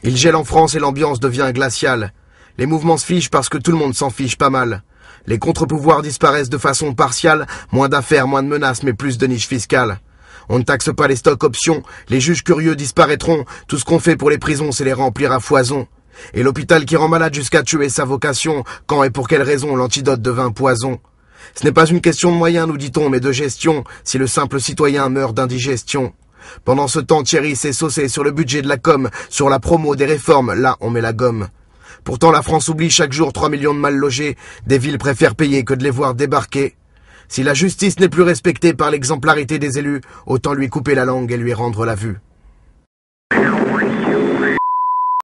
Il gèle en France et l'ambiance devient glaciale. Les mouvements se fichent parce que tout le monde s'en fiche pas mal. Les contre-pouvoirs disparaissent de façon partiale, moins d'affaires, moins de menaces, mais plus de niches fiscales. On ne taxe pas les stocks options, les juges curieux disparaîtront, tout ce qu'on fait pour les prisons c'est les remplir à foison. Et l'hôpital qui rend malade jusqu'à tuer sa vocation, quand et pour quelle raison l'antidote devint poison. Ce n'est pas une question de moyens, nous dit-on, mais de gestion, si le simple citoyen meurt d'indigestion. Pendant ce temps, Thierry s'est saucé sur le budget de la com, sur la promo des réformes, là on met la gomme. Pourtant la France oublie chaque jour 3 millions de mal logés, des villes préfèrent payer que de les voir débarquer. Si la justice n'est plus respectée par l'exemplarité des élus, autant lui couper la langue et lui rendre la vue.